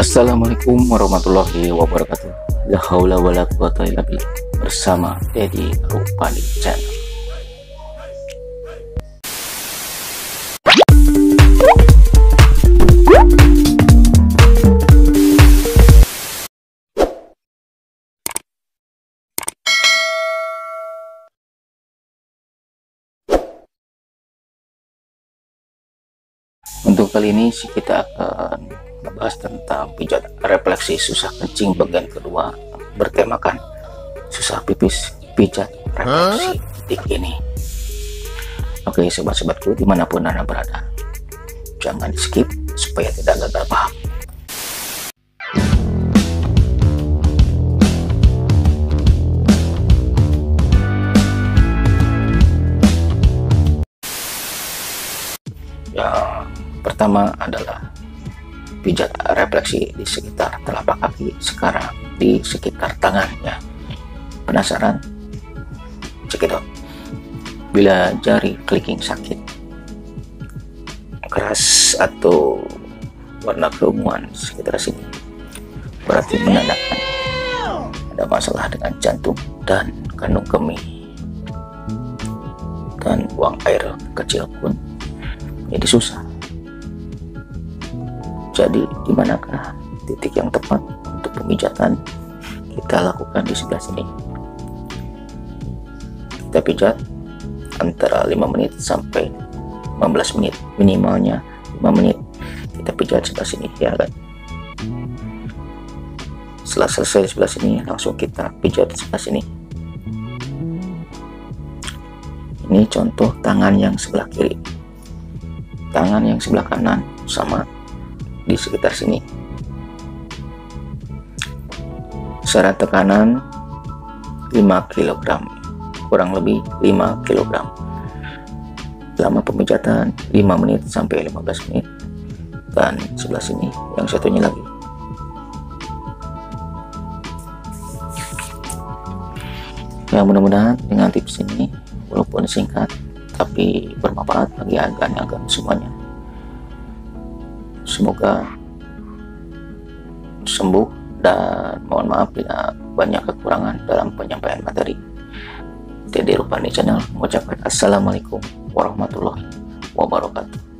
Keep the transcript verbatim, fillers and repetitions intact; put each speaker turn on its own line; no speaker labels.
Assalamualaikum warahmatullahi wabarakatuh. La haula wala quwata illa billah. Bersama Deddy Rupani Channel. Untuk kali ini sih kita akan membahas tentang pijat refleksi susah kencing bagian kedua, bertemakan susah pipis pijat refleksi titik ini. Oke sobat-sobatku dimanapun anda berada, jangan di skip supaya tidak gagal paham. Yang pertama adalah pijat refleksi di sekitar telapak kaki, sekarang di sekitar tangannya. Penasaran? Cekidot. Bila jari clicking sakit, keras atau warna keunguan sekitar sini, berarti menandakan ada masalah dengan jantung dan kandung kemih, dan buang air kecil pun jadi susah. Jadi di manakah titik yang tepat untuk pemijatan? Kita lakukan di sebelah sini. Kita pijat antara lima menit sampai lima belas menit, minimalnya lima menit. Kita pijat sebelah sini ya kan. Setelah selesai sebelah sini, langsung kita pijat sebelah sini. Ini contoh tangan yang sebelah kiri. Tangan yang sebelah kanan sama di sekitar sini. Secara tekanan lima kilogram, kurang lebih lima kilogram. Selama pemijatan lima menit sampai lima belas menit. Dan sebelah sini yang satunya lagi. Ya, mudah-mudahan dengan tips ini walaupun singkat tapi bermanfaat bagi agan-agan semuanya. Semoga sembuh dan mohon maaf bila banyak kekurangan dalam penyampaian materi. Deddy Rupani Channel mengucapkan assalamualaikum warahmatullahi wabarakatuh.